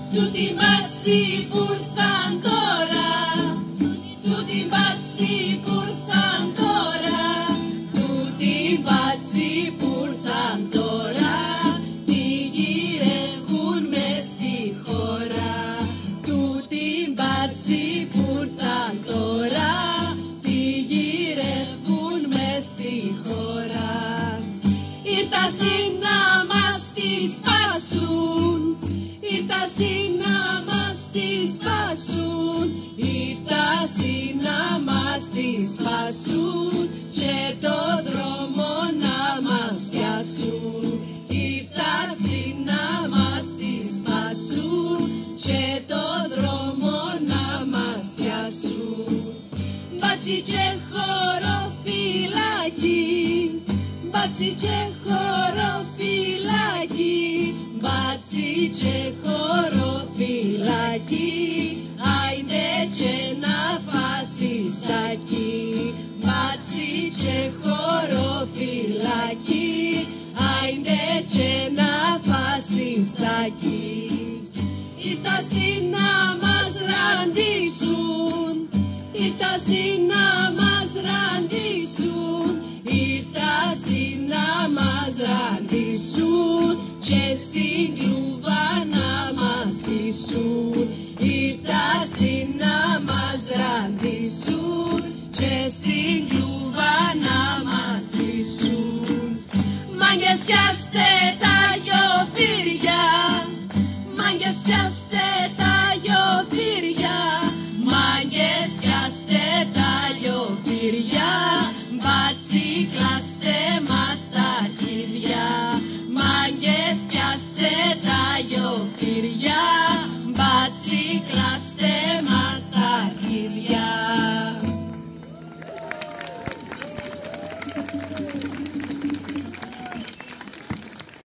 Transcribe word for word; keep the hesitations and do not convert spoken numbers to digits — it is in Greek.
Τούτη μπάτσι που ήρθαν τώρα, τούτη μπάτσι που ήρθαν τώρα, τούτη μπάτσι που ήρθαν τώρα, τι γυρεύουν μες στη χώρα. Τούτη μπάτσι που ήρθαν τώρα, τι γυρεύουν μες στη χώρα. Ήρτασι να μας τη σπάσουν, ήρτασι να μας τη σπάσουν, ήρτασι να μας τη σπάσουν και το δρόμο να μας πιάσουν. Ήρτασι να μας τη σπάσουν και το δρόμο να μας πιάσουν. Μπάτσι και χωροφυλακή, μπάτσι και χωροφυλακή, μπάτσι και χωροφυλακή, άιντε και να φασιστακή. Μπάτσι και χωροφυλακή, άιντε και να φασιστακή. Ήρτασι να μας ραντίσουν, ήρτασι να μας ραντίσουν, ήρτασι να μας ραντίσουν και στην κλούβα να μας κλείσουν. Ήρτασι να μας ραντίσουν και στην κλούβα να μας κλείσουν. Μάγκες πιάστε τα γιοφύρια, μάγκες πιάστε τα γιοφύρια, μάγκες πιάστε τα γιοφύρια, μπάτσι κλάστε μας τα αρχίδια. Μάγκες πιάστε τα γιοφύρια.